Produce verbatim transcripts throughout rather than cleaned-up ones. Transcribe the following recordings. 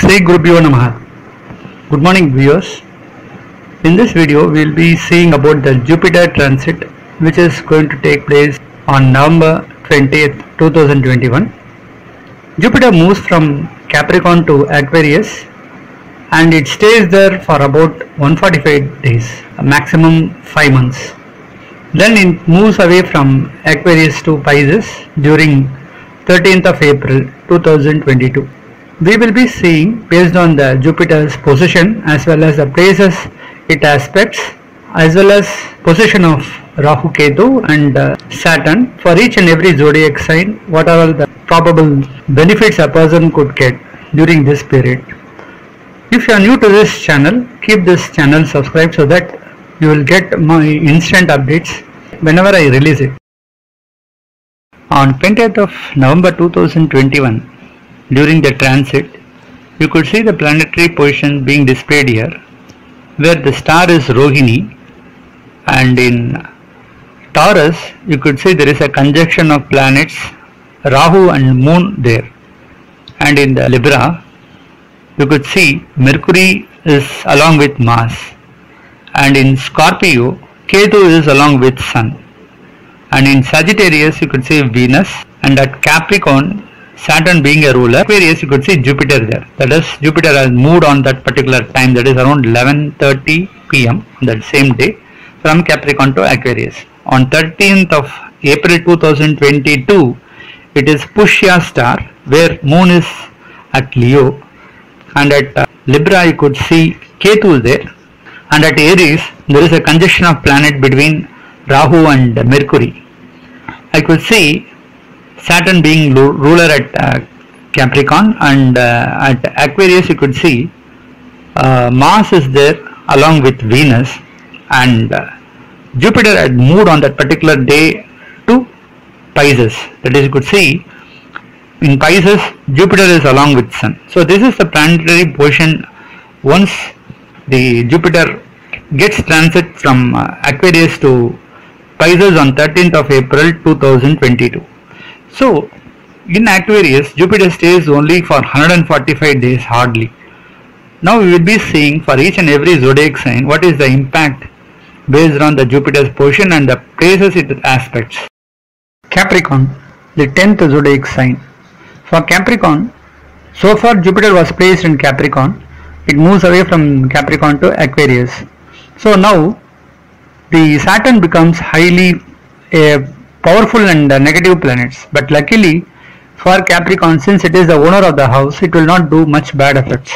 Sri Gurubhyo Namaha. Good morning viewers. In this video we will be seeing about the Jupiter transit which is going to take place on November twentieth two thousand twenty-one. Jupiter moves from Capricorn to Aquarius and it stays there for about one hundred forty-five days, maximum five months. Then it moves away from Aquarius to Pisces during thirteenth of April two thousand twenty-two. We will be seeing based on the Jupiter's position as well as the places it aspects as well as position of Rahu Ketu and uh, Saturn for each and every zodiac sign, what are the probable benefits a person could get during this period. If you are new to this channel, keep this channel subscribed so that you will get my instant updates whenever I release it. On twentieth of November two thousand twenty-one, during the transit, you could see the planetary position being displayed here, where the star is Rohini, and in Taurus you could see there is a conjunction of planets Rahu and Moon there, and in the Libra you could see Mercury is along with Mars, and in Scorpio Ketu is along with Sun, and in Sagittarius you could see Venus, and at Capricorn Saturn being a ruler. Aquarius you could see Jupiter there, that is Jupiter has moved on that particular time, that is around eleven thirty p m on that same day from Capricorn to Aquarius. On thirteenth of April two thousand twenty-two it is Pushya star where Moon is at Leo, and at uh, Libra you could see Ketu there, and at Aries there is a conjunction of planet between Rahu and Mercury. I could see Saturn being ruler at uh, Capricorn, and uh, at Aquarius you could see uh, Mars is there along with Venus, and uh, Jupiter had moved on that particular day to Pisces, that is you could see in Pisces Jupiter is along with Sun. So this is the planetary position once the Jupiter gets transit from uh, Aquarius to Pisces on thirteenth of April two thousand twenty-two. So in Aquarius Jupiter stays only for one hundred forty-five days hardly. Now we will be seeing for each and every zodiac sign what is the impact based on the Jupiter's position and the places it aspects. Capricorn, the tenth zodiac sign. For Capricorn, so far Jupiter was placed in Capricorn, it moves away from Capricorn to Aquarius. So now the Saturn becomes highly a powerful and uh, negative planets, but luckily for Capricorn, since it is the owner of the house, it will not do much bad effects.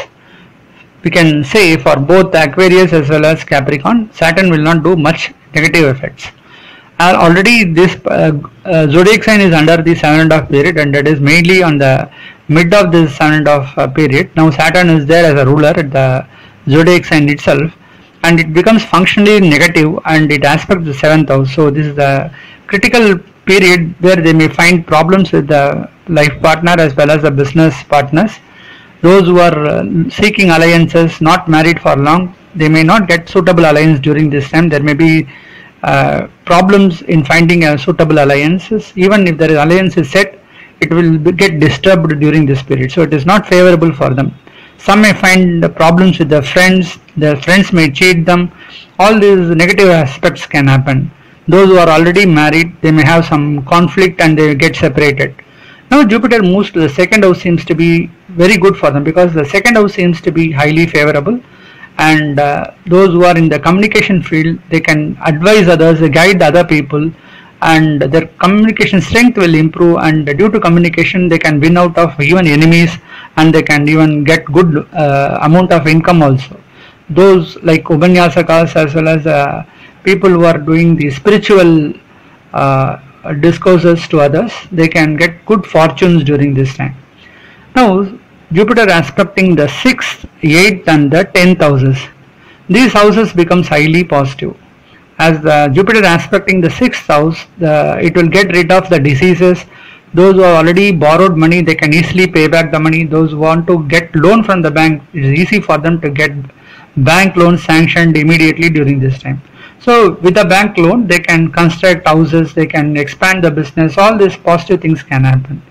We can say for both Aquarius as well as Capricorn, Saturn will not do much negative effects. Uh, already this uh, uh, zodiac sign is under the seven and a half period, and that is mainly on the mid of this seven and a half uh, period. Now Saturn is there as a ruler at the zodiac sign itself, and it becomes functionally negative and it aspects the seventh house. So this is the critical period where they may find problems with the life partner as well as the business partners. Those who are uh, seeking alliances, not married for long, they may not get suitable alliance during this time. There may be uh, problems in finding a suitable alliances. Even if the alliance is set, it will be, get disturbed during this period. So it is not favorable for them. Some may find problems with their friends, their friends may cheat them. All these negative aspects can happen. Those who are already married, they may have some conflict and they get separated. Now Jupiter moves to the second house seems to be very good for them, because the second house seems to be highly favorable, and uh, those who are in the communication field, they can advise others, guide other people, and their communication strength will improve, and due to communication they can win out of even enemies, and they can even get good uh, amount of income also. Those like Upanyasakas as well as uh, people who are doing the spiritual uh, discourses to others, they can get good fortunes during this time. Now Jupiter aspecting the sixth, eighth and the tenth houses. These houses becomes highly positive. As the Jupiter aspecting the sixth house, the, it will get rid of the diseases. Those who have already borrowed money, they can easily pay back the money. Those who want to get loan from the bank, it is easy for them to get bank loans sanctioned immediately during this time. So with a bank loan, they can construct houses, they can expand the business, all these positive things can happen.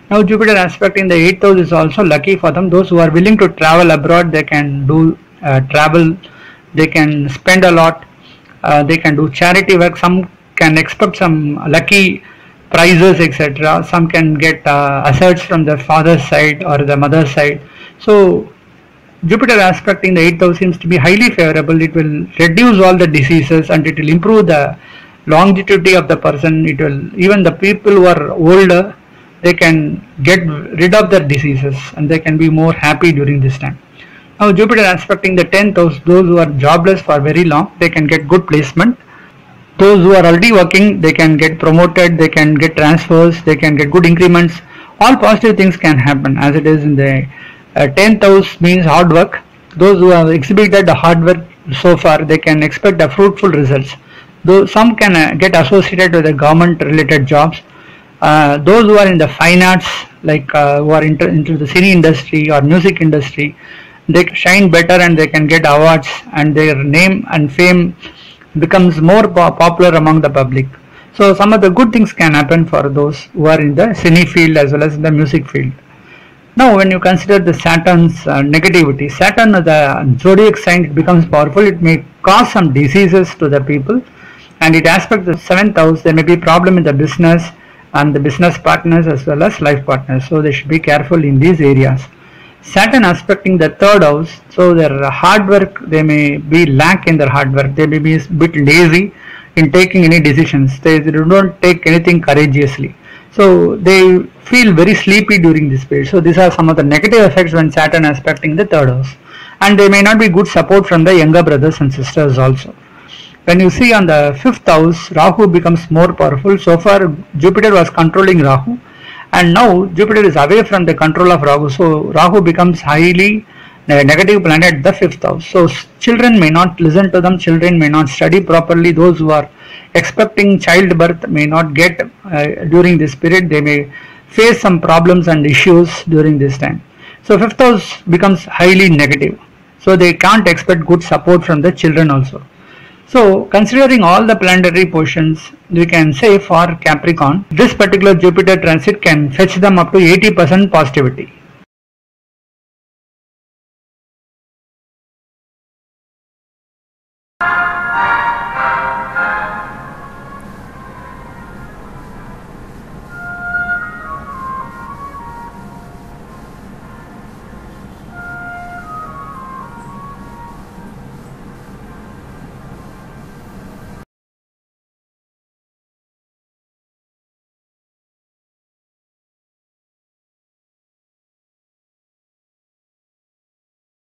Now Jupiter aspect in the eighth house is also lucky for them. Those who are willing to travel abroad, they can do uh, travel, they can spend a lot, uh, they can do charity work. Some can expect some lucky prizes, et cetera. Some can get uh, assets from the father's side or the mother's side. So Jupiter aspect in the eighth house seems to be highly favorable. It will reduce all the diseases and it will improve the longevity of the person. It will, even the people who are older, they can get rid of their diseases and they can be more happy during this time. Now Jupiter aspecting the tenth house, those who are jobless for very long, they can get good placement. Those who are already working, they can get promoted, they can get transfers, they can get good increments. All positive things can happen as it is in the uh, tenth house means hard work. Those who have exhibited the hard work so far, they can expect a fruitful results. Though some can uh, get associated with the government related jobs. Uh, those who are in the fine arts, like uh, who are into, into the cine industry or music industry, they shine better and they can get awards and their name and fame becomes more popular among the public. So some of the good things can happen for those who are in the cine field as well as in the music field. Now when you consider the Saturn's uh, negativity, Saturn, the zodiac sign, it becomes powerful. It may cause some diseases to the people, and it aspects the seventh house. There may be problem in the business and the business partners as well as life partners. So they should be careful in these areas. Saturn aspecting the third house, so their hard work, they may be lack in their hard work. They may be a bit lazy in taking any decisions. They, they do not take anything courageously. So they feel very sleepy during this period. So these are some of the negative effects when Saturn aspecting the third house. And they may not be good support from the younger brothers and sisters also. When you see on the fifth house, Rahu becomes more powerful. So far Jupiter was controlling Rahu, and now Jupiter is away from the control of Rahu. So Rahu becomes highly negative planet at the fifth house. So children may not listen to them, children may not study properly. Those who are expecting childbirth may not get uh, during this period. They may face some problems and issues during this time. So fifth house becomes highly negative. So they can't expect good support from the children also. So considering all the planetary positions, we can say for Capricorn, this particular Jupiter transit can fetch them up to eighty percent positivity.